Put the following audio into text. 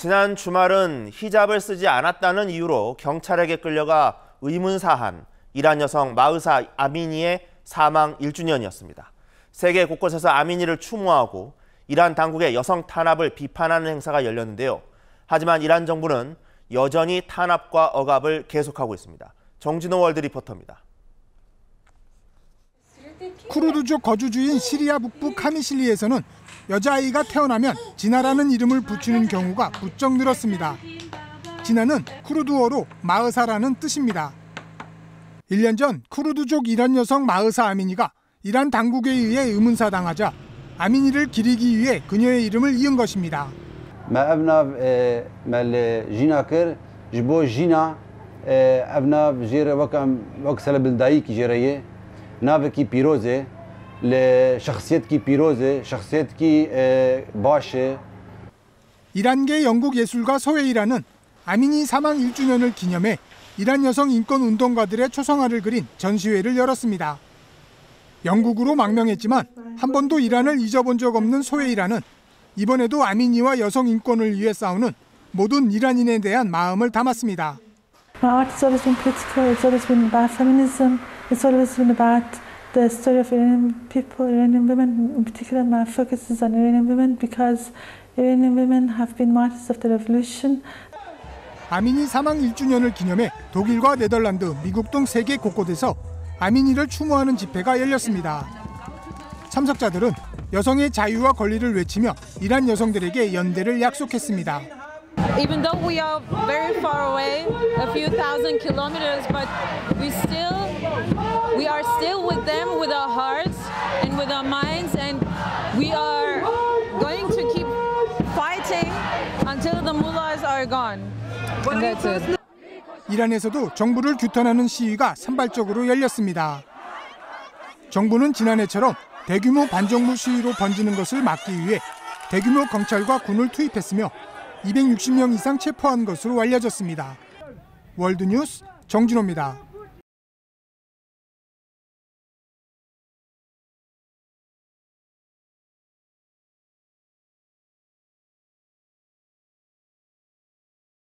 지난 주말은 히잡을 쓰지 않았다는 이유로 경찰에게 끌려가 의문사한 이란 여성 마흐사 아미니의 사망 1주년이었습니다. 세계 곳곳에서 아미니를 추모하고 이란 당국의 여성 탄압을 비판하는 행사가 열렸는데요. 하지만 이란 정부는 여전히 탄압과 억압을 계속하고 있습니다. 정진호 월드 리포터입니다. 쿠르드족 거주주인 시리아 북부 카미실리에서는 여자아이가 태어나면 지나라는 이름을 붙이는 경우가 부쩍 늘었습니다. 지나는 쿠르드어로 마흐사라는 뜻입니다. 1년 전 쿠르드족 이란 여성 마흐사 아미니가 이란 당국에 의해 의문사당하자 아미니를 기리기 위해 그녀의 이름을 이은 것입니다. 이란계 영국 예술가 소헤이라는 아미니 사망 1주년을 기념해 이란 여성 인권 운동가들의 초성화를 그린 전시회를 열었습니다. 영국으로 망명했지만 한 번도 이란을 잊어본 적 없는 소헤이라는 이번에도 아미니와 여성 인권을 위해 싸우는 모든 이란인에 대한 마음을 담았습니다. My art has always been political. It's always been about feminism. It's always been about the story of Iranian people, Iranian women. In particular, my focus is on Iranian women because Iranian women have been martyrs of the revolution. 아미니 사망 1주년을 기념해 독일과 네덜란드, 미국 등 세계 곳곳에서 아미니를 추모하는 집회가 열렸습니다. 참석자들은 여성의 자유와 권리를 외치며 이란 여성들에게 연대를 약속했습니다. Even though we are very far away, a few thousand kilometers, but we are still with them, with our hearts and with our minds, and we are going to keep fighting until the mullahs are gone. And that's it. 이란에서도 정부를 규탄하는 시위가 산발적으로 열렸습니다. 정부는 지난해처럼 대규모 반정부 시위로 번지는 것을 막기 위해 대규모 경찰과 군을 투입했으며 260명 이상 체포한 것으로 알려졌습니다. 월드뉴스 정진호입니다.